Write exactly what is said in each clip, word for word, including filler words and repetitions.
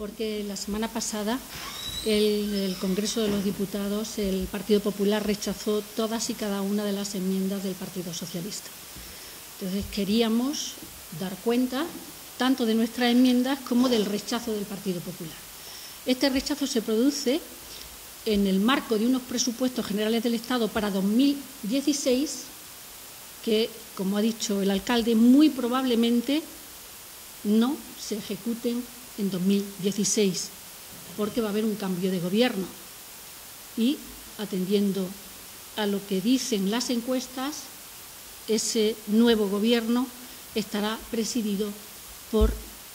porque la semana pasada el, el Congreso de los Diputados, el Partido Popular rechazó todas y cada una de las enmiendas del Partido Socialista. Entonces queríamos dar cuenta tanto de nuestras enmiendas como del rechazo del Partido Popular. Este rechazo se produce en el marco de unos presupuestos generales del Estado para dos mil dieciséis que, como ha dicho el alcalde, muy probablemente no se ejecuten en dos mil dieciséis, porque va a haber un cambio de gobierno. Y, atendiendo a lo que dicen las encuestas, ese nuevo gobierno estará presidido por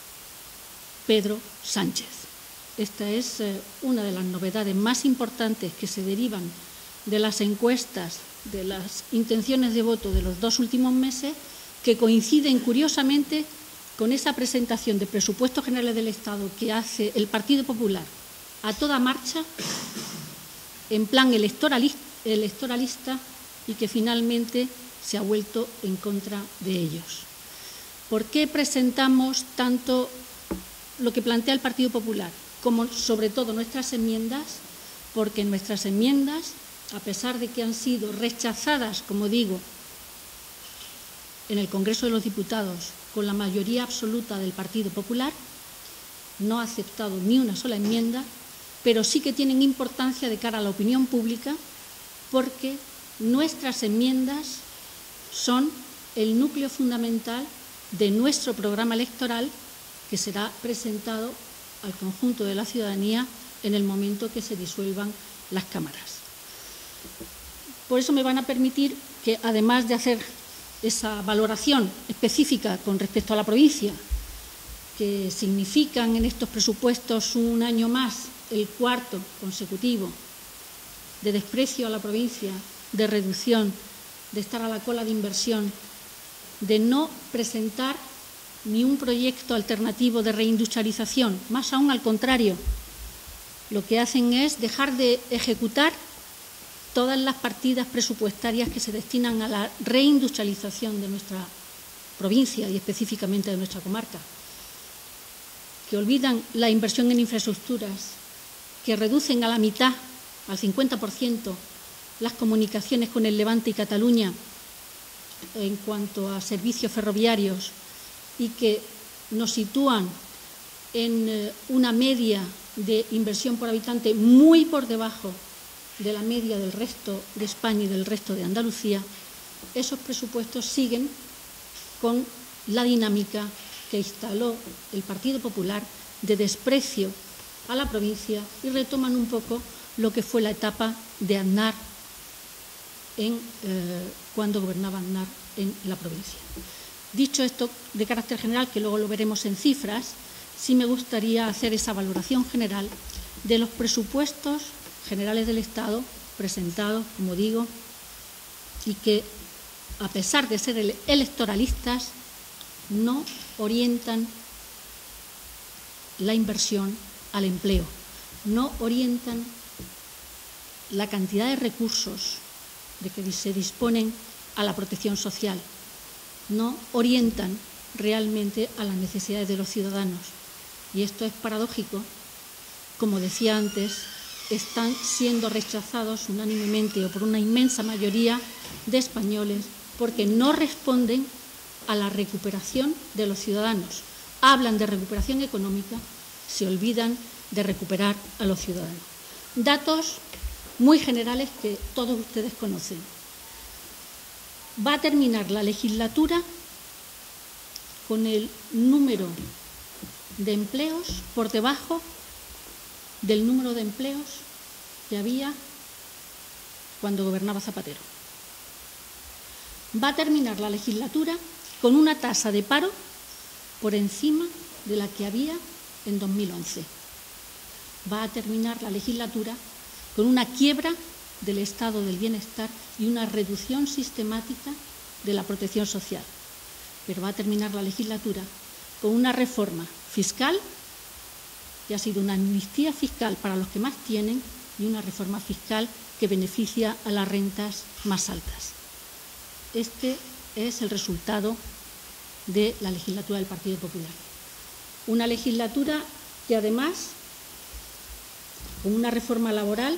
Pedro Sánchez. Esta es eh, una de las novedades más importantes que se derivan de las encuestas, de las intenciones de voto de los dos últimos meses, que coinciden curiosamente con esa presentación de presupuestos generales del Estado que hace el Partido Popular a toda marcha, en plan electoralista, electoralista y que finalmente se ha vuelto en contra de ellos. ¿Por qué presentamos tanto lo que plantea el Partido Popular como, sobre todo, nuestras enmiendas? Porque nuestras enmiendas, a pesar de que han sido rechazadas, como digo, en el Congreso de los Diputados con la mayoría absoluta del Partido Popular, no ha aceptado ni una sola enmienda, pero sí que tienen importancia de cara a la opinión pública, porque nuestras enmiendas son el núcleo fundamental de nuestro programa electoral, que será presentado al conjunto de la ciudadanía en el momento que se disuelvan las cámaras. Por eso me van a permitir que, además de hacer esa valoración específica con respecto a la provincia, que significan en estos presupuestos un año más, el cuarto consecutivo, de desprecio a la provincia, de reducción, de estar a la cola de inversión, de no presentar ni un proyecto alternativo de reindustrialización, más aún al contrario, lo que hacen es dejar de ejecutar todas las partidas presupuestarias que se destinan a la reindustrialización de nuestra provincia y específicamente de nuestra comarca, que olvidan la inversión en infraestructuras, que reducen a la mitad, al cincuenta por ciento, las comunicaciones con el Levante y Cataluña en cuanto a servicios ferroviarios y que nos sitúan en una media de inversión por habitante muy por debajo de la media del resto de España y del resto de Andalucía. Esos presupuestos siguen con la dinámica que instaló el Partido Popular de desprecio a la provincia y retoman un poco lo que fue la etapa de Aznar en, eh, cuando gobernaba Aznar en la provincia. Dicho esto de carácter general, que luego lo veremos en cifras, sí me gustaría hacer esa valoración general de los presupuestos generales del Estado presentados, como digo, y que, a pesar de ser electoralistas, no orientan la inversión al empleo, no orientan la cantidad de recursos de que se disponen a la protección social, no orientan realmente a las necesidades de los ciudadanos. Y esto es paradójico. Como decía antes, están siendo rechazados unánimemente o por una inmensa mayoría de españoles porque no responden a la recuperación de los ciudadanos. Hablan de recuperación económica, se olvidan de recuperar a los ciudadanos. Datos muy generales que todos ustedes conocen. Va a terminar la legislatura con el número de empleos por debajo del número de empleos que había cuando gobernaba Zapatero. Va a terminar la legislatura con una tasa de paro por encima de la que había en dos mil once. Va a terminar la legislatura con una quiebra del estado del bienestar y una reducción sistemática de la protección social. Pero va a terminar la legislatura con una reforma fiscal que ha sido una amnistía fiscal para los que más tienen y una reforma fiscal que beneficia a las rentas más altas. Este es el resultado de la legislatura del Partido Popular. Una legislatura que además, con una reforma laboral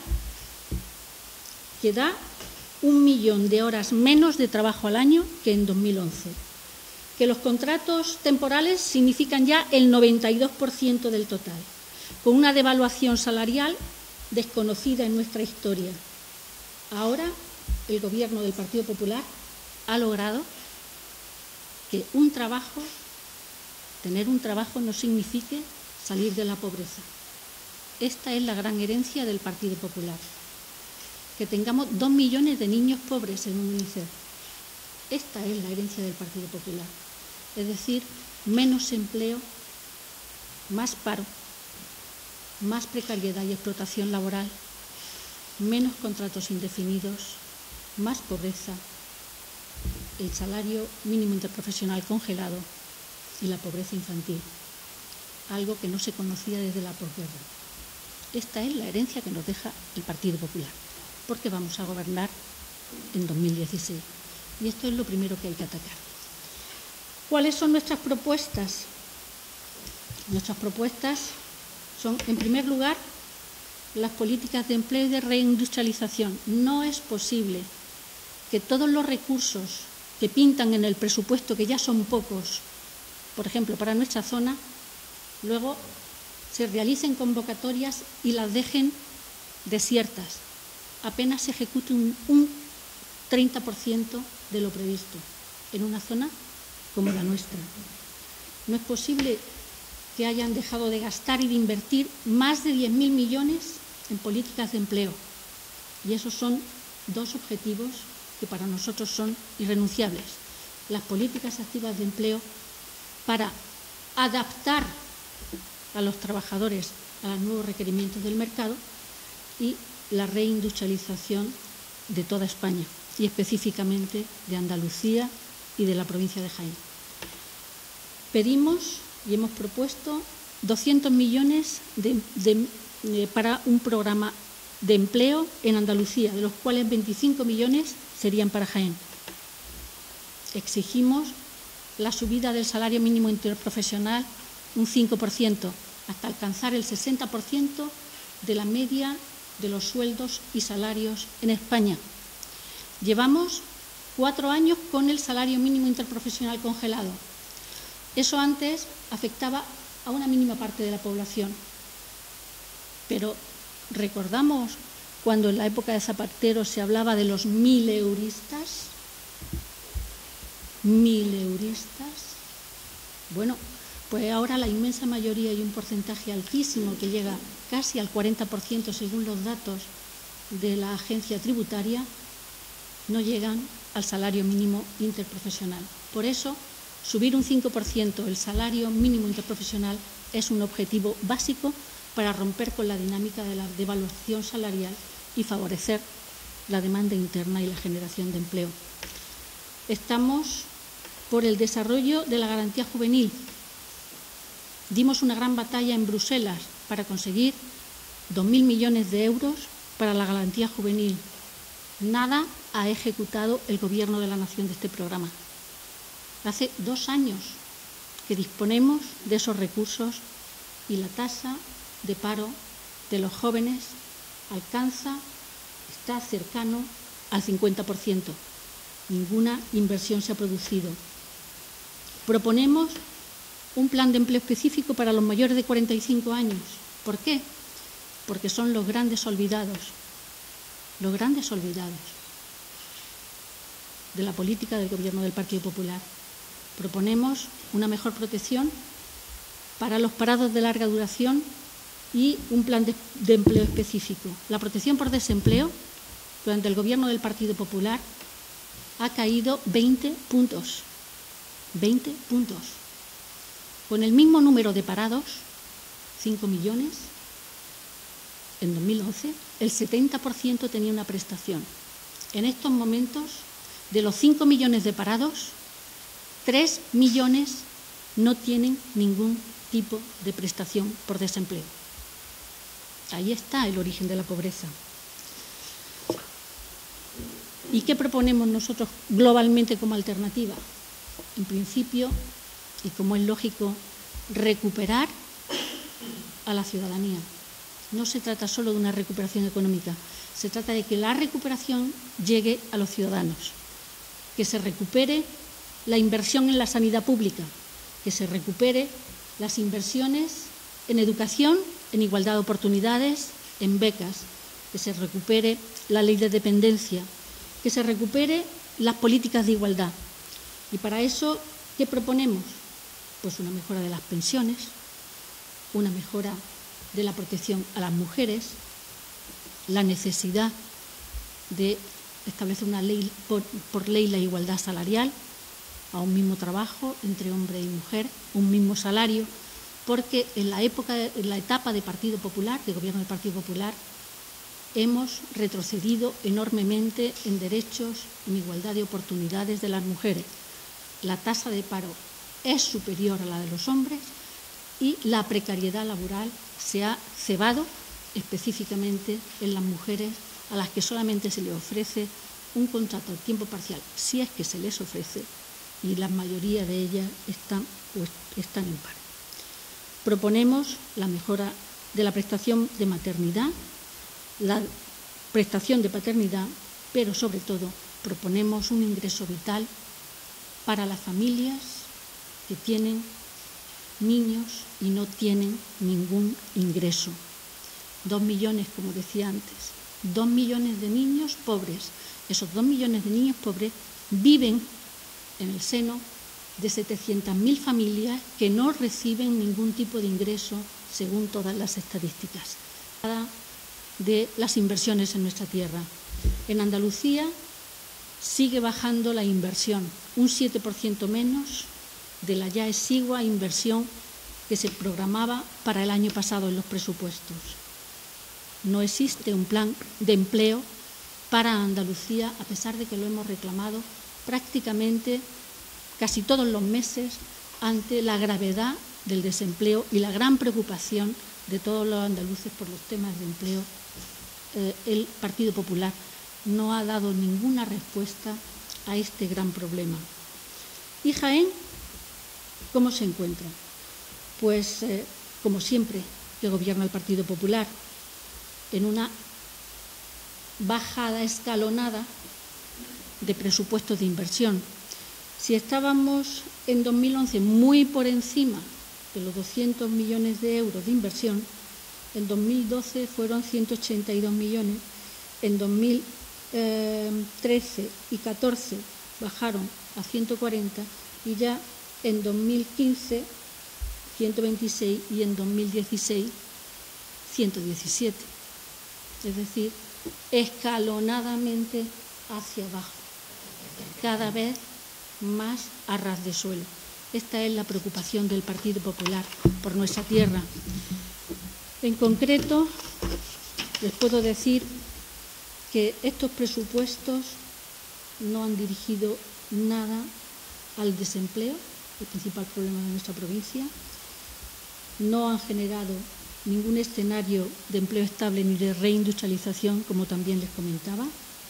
que da un millón de horas menos de trabajo al año que en dos mil once, que los contratos temporales significan ya el noventa y dos por ciento del total, con una devaluación salarial desconocida en nuestra historia. Ahora el Gobierno del Partido Popular ha logrado que un trabajo, tener un trabajo no signifique salir de la pobreza. Esta es la gran herencia del Partido Popular. Que tengamos dos millones de niños pobres en un UNICEF. Esta es la herencia del Partido Popular. Es decir, menos empleo, más paro, más precariedad y explotación laboral, menos contratos indefinidos, más pobreza, el salario mínimo interprofesional congelado y la pobreza infantil, algo que no se conocía desde la posguerra. Esta es la herencia que nos deja el Partido Popular, porque vamos a gobernar en dos mil dieciséis. Y esto es lo primero que hay que atacar. ¿Cuáles son nuestras propuestas? Nuestras propuestas son, en primer lugar, las políticas de empleo y de reindustrialización. No es posible que todos los recursos que pintan en el presupuesto, que ya son pocos, por ejemplo, para nuestra zona, luego se realicen convocatorias y las dejen desiertas. Apenas se ejecute un, un treinta por ciento de lo previsto en una zona como la nuestra. No es posible que hayan dejado de gastar y de invertir más de diez mil millones en políticas de empleo. Y esos son dos objetivos que para nosotros son irrenunciables. Las políticas activas de empleo para adaptar a los trabajadores a los nuevos requerimientos del mercado y la reindustrialización de toda España y específicamente de Andalucía y de la provincia de Jaén. Pedimos y hemos propuesto doscientos millones de, de, de, para un programa de empleo en Andalucía, de los cuales veinticinco millones serían para Jaén. Exigimos la subida del salario mínimo interprofesional un cinco por ciento, hasta alcanzar el sesenta por ciento de la media de los sueldos y salarios en España. Llevamos cuatro años con el salario mínimo interprofesional congelado. Eso antes afectaba a una mínima parte de la población. Pero recordamos cuando en la época de Zapatero se hablaba de los mil euristas. Mil euristas. Bueno, pues ahora la inmensa mayoría y un porcentaje altísimo que llega casi al cuarenta por ciento según los datos de la agencia tributaria, no llegan al salario mínimo interprofesional. Por eso, subir un cinco por ciento el salario mínimo interprofesional es un objetivo básico para romper con la dinámica de la devaluación salarial y favorecer la demanda interna y la generación de empleo. Estamos por el desarrollo de la garantía juvenil. Dimos una gran batalla en Bruselas para conseguir dos mil millones de euros para la garantía juvenil. Nada ha ejecutado el Gobierno de la Nación de este programa. Hace dos años que disponemos de esos recursos y la tasa de paro de los jóvenes alcanza, está cercano al cincuenta por ciento. Ninguna inversión se ha producido. Proponemos un plan de empleo específico para los mayores de cuarenta y cinco años. ¿Por qué? Porque son los grandes olvidados, los grandes olvidados de la política del Gobierno del Partido Popular. Proponemos una mejor protección para los parados de larga duración y un plan de, de empleo específico. La protección por desempleo durante el Gobierno del Partido Popular ha caído veinte puntos. veinte puntos. Con el mismo número de parados, cinco millones, en dos mil once, el setenta por ciento tenía una prestación. En estos momentos, de los cinco millones de parados, tres millones no tienen ningún tipo de prestación por desempleo. Ahí está el origen de la pobreza. ¿Y qué proponemos nosotros globalmente como alternativa? En principio, y como es lógico, recuperar a la ciudadanía. No se trata solo de una recuperación económica, se trata de que la recuperación llegue a los ciudadanos, que se recupere la inversión en la sanidad pública, que se recupere las inversiones en educación, en igualdad de oportunidades, en becas, que se recupere la ley de dependencia, que se recupere las políticas de igualdad. Y para eso, ¿qué proponemos? Pues una mejora de las pensiones, una mejora de la protección a las mujeres, la necesidad de establecer una ley por, por ley la igualdad salarial, a un mismo trabajo entre hombre y mujer, un mismo salario, porque en la época, en la etapa de Partido Popular, de gobierno del Partido Popular, hemos retrocedido enormemente en derechos, en igualdad de oportunidades de las mujeres. La tasa de paro es superior a la de los hombres y la precariedad laboral se ha cebado específicamente en las mujeres a las que solamente se les ofrece un contrato a tiempo parcial, si es que se les ofrece, y la mayoría de ellas están, pues, están en paro. Proponemos la mejora de la prestación de maternidad, la prestación de paternidad, pero sobre todo proponemos un ingreso vital para las familias que tienen niños y no tienen ningún ingreso. Dos millones, como decía antes, dos millones de niños pobres. Esos dos millones de niños pobres viven en el seno de setecientas mil familias que no reciben ningún tipo de ingreso según todas las estadísticas de las inversiones en nuestra tierra. En Andalucía sigue bajando la inversión, un siete por ciento menos de la ya exigua inversión que se programaba para el año pasado en los presupuestos. No existe un plan de empleo para Andalucía, a pesar de que lo hemos reclamado prácticamente casi todos los meses ante la gravedad del desempleo y la gran preocupación de todos los andaluces por los temas de empleo. Eh, el Partido Popular no ha dado ninguna respuesta a este gran problema. ¿Y Jaén cómo se encuentra? Pues, eh, como siempre que gobierna el Partido Popular, en una bajada escalonada de presupuestos de inversión. Si estábamos en dos mil once muy por encima de los doscientos millones de euros de inversión, en dos mil doce fueron ciento ochenta y dos millones, en dos mil trece y catorce bajaron a ciento cuarenta y ya en dos mil quince ciento veintiséis y en dos mil dieciséis ciento diecisiete. Es decir, escalonadamente hacia abajo, cada vez más a ras de suelo. Esta es la preocupación del Partido Popular por nuestra tierra. En concreto, les puedo decir que estos presupuestos no han dirigido nada al desempleo, el principal problema de nuestra provincia, no han generado ningún escenario de empleo estable ni de reindustrialización, como también les comentaba,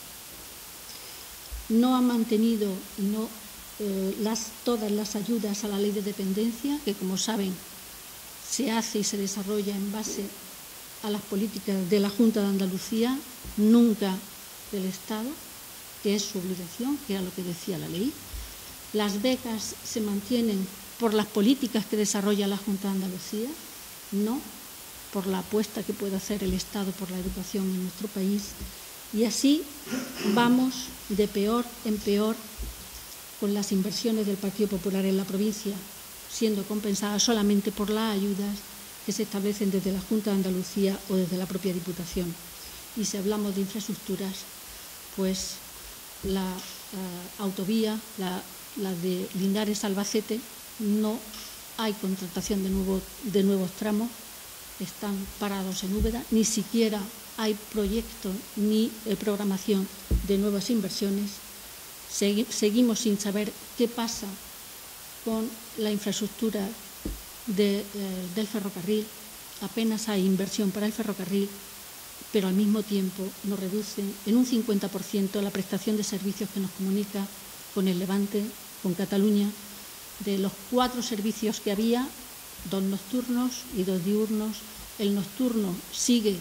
no han mantenido y no eh, las, todas las ayudas a la ley de dependencia, que como saben se hace y se desarrolla en base a las políticas de la Junta de Andalucía, nunca del Estado, que es su obligación, que era lo que decía la ley. Las becas se mantienen por las políticas que desarrolla la Junta de Andalucía, no por la apuesta que puede hacer el Estado por la educación en nuestro país. Y así vamos de peor en peor con las inversiones del Partido Popular en la provincia, siendo compensadas solamente por las ayudas que se establecen desde la Junta de Andalucía o desde la propia Diputación. Y si hablamos de infraestructuras, pues la uh, autovía, la, la de Linares-Albacete, no hay contratación de, nuevo, de nuevos tramos, están parados en Úbeda, ni siquiera hay proyecto ni eh, programación de nuevas inversiones. Segui seguimos sin saber qué pasa con la infraestructura de, eh, del ferrocarril. Apenas hay inversión para el ferrocarril, pero al mismo tiempo nos reducen en un cincuenta por ciento la prestación de servicios que nos comunica con el Levante, con Cataluña. De los cuatro servicios que había, dos nocturnos y dos diurnos, el nocturno sigue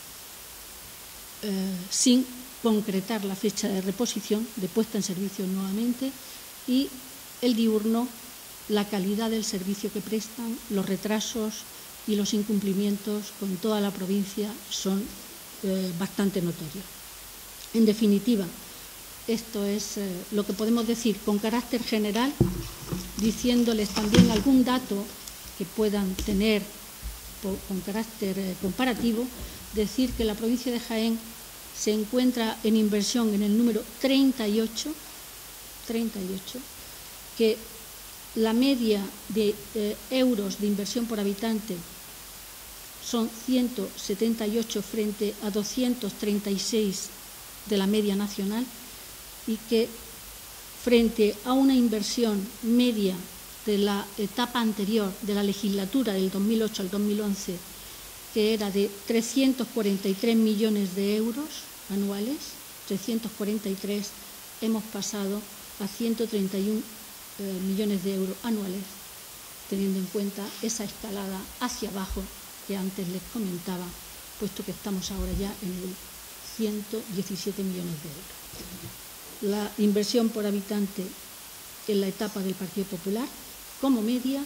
eh, sin concretar la fecha de reposición, de puesta en servicio nuevamente, y el diurno, la calidad del servicio que prestan, los retrasos y los incumplimientos con toda la provincia son eh, bastante notorios. En definitiva, esto es eh, lo que podemos decir con carácter general, diciéndoles también algún dato que puedan tener por, con carácter eh, comparativo, decir que la provincia de Jaén se encuentra en inversión en el número treinta y ocho, treinta y ocho, que la media de eh, euros de inversión por habitante son ciento setenta y ocho frente a doscientos treinta y seis de la media nacional, y que frente a una inversión media de la etapa anterior de la legislatura del dos mil ocho al dos mil once, que era de trescientos cuarenta y tres millones de euros anuales, trescientos cuarenta y tres, hemos pasado a ciento treinta y uno eh, millones de euros anuales, teniendo en cuenta esa escalada hacia abajo que antes les comentaba, puesto que estamos ahora ya en el ciento diecisiete millones de euros. La inversión por habitante en la etapa del Partido Popular, como media,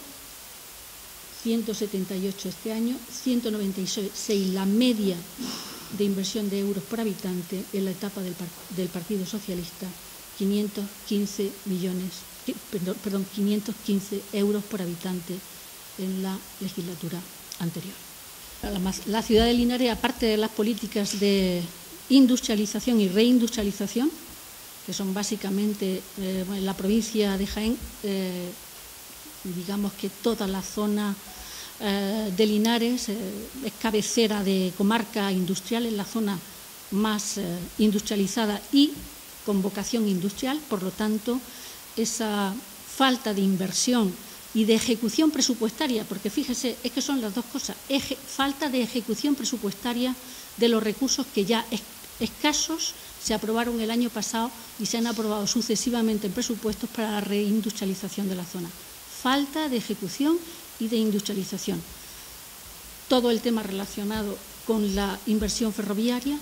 ciento setenta y ocho este año, ciento noventa y seis la media de inversión de euros por habitante en la etapa del, del Partido Socialista, quinientos quince millones, perdón, perdón, quinientos quince euros por habitante en la legislatura anterior. La ciudad de Linares, aparte de las políticas de industrialización y reindustrialización, que son básicamente eh, en la provincia de Jaén, eh, digamos que toda la zona eh, de Linares eh, es cabecera de comarca industrial, es la zona más eh, industrializada y con vocación industrial, por lo tanto, esa falta de inversión y de ejecución presupuestaria, porque fíjese, es que son las dos cosas, eje, falta de ejecución presupuestaria de los recursos que ya es, escasos se aprobaron el año pasado y se han aprobado sucesivamente en presupuestos para la reindustrialización de la zona. Falta de ejecución y de industrialización. Todo el tema relacionado con la inversión ferroviaria.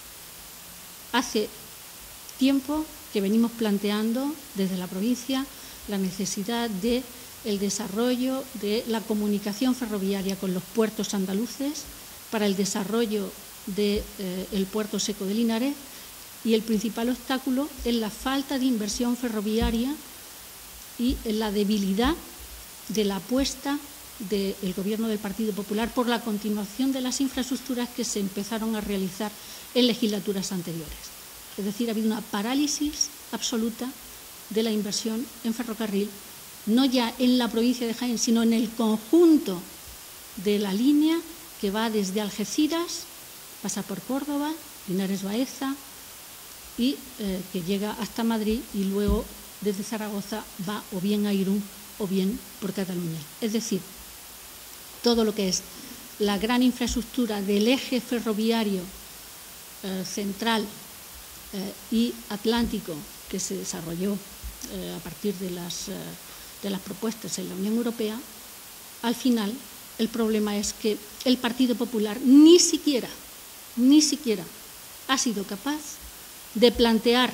Hace tiempo que venimos planteando desde la provincia la necesidad de el desarrollo de la comunicación ferroviaria con los puertos andaluces para el desarrollo del eh, puerto seco de Linares, y el principal obstáculo es la falta de inversión ferroviaria y la debilidad de la apuesta del Gobierno del Partido Popular por la continuación de las infraestructuras que se empezaron a realizar en legislaturas anteriores. Es decir, ha habido una parálisis absoluta de la inversión en ferrocarril, no ya en la provincia de Jaén, sino en el conjunto de la línea que va desde Algeciras, pasa por Córdoba, Linares Baeza, y eh, que llega hasta Madrid y luego desde Zaragoza va o bien a Irún o bien por Cataluña. Es decir, todo lo que es la gran infraestructura del eje ferroviario eh, central eh, y atlántico que se desarrolló eh, a partir de las, eh, de las propuestas en la Unión Europea, al final el problema es que el Partido Popular ni siquiera, ni siquiera ha sido capaz de plantear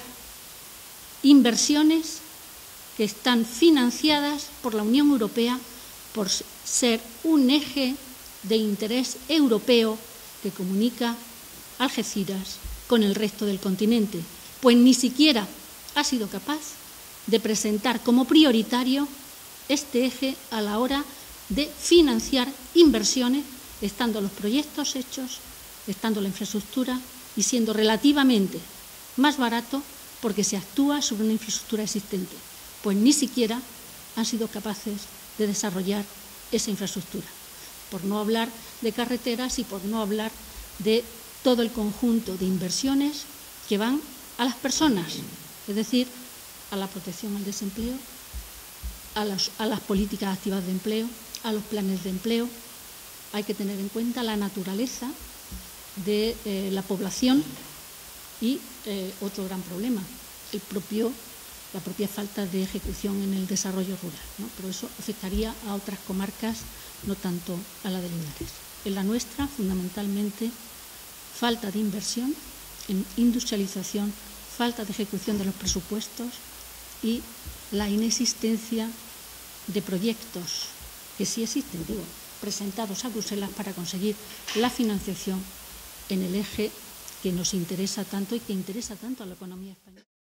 inversiones que están financiadas por la Unión Europea por ser un eje de interés europeo que comunica Algeciras con el resto del continente, pues ni siquiera ha sido capaz de presentar como prioritario este eje a la hora de financiar inversiones, estando los proyectos hechos, estando la infraestructura y siendo relativamente más barato porque se actúa sobre una infraestructura existente, pues ni siquiera han sido capaces de desarrollar esa infraestructura, por no hablar de carreteras y por no hablar de todo el conjunto de inversiones que van a las personas, es decir, a la protección al desempleo, a las, a las políticas activas de empleo, a los planes de empleo. Hay que tener en cuenta la naturaleza de eh, la población. Y eh, otro gran problema, el propio, la propia falta de ejecución en el desarrollo rural, ¿no? Pero eso afectaría a otras comarcas, no tanto a la de Linares. En la nuestra, fundamentalmente, falta de inversión en industrialización, falta de ejecución de los presupuestos y la inexistencia de proyectos que sí existen, digo, presentados a Bruselas para conseguir la financiación en el eje que nos interesa tanto y que interesa tanto a la economía española.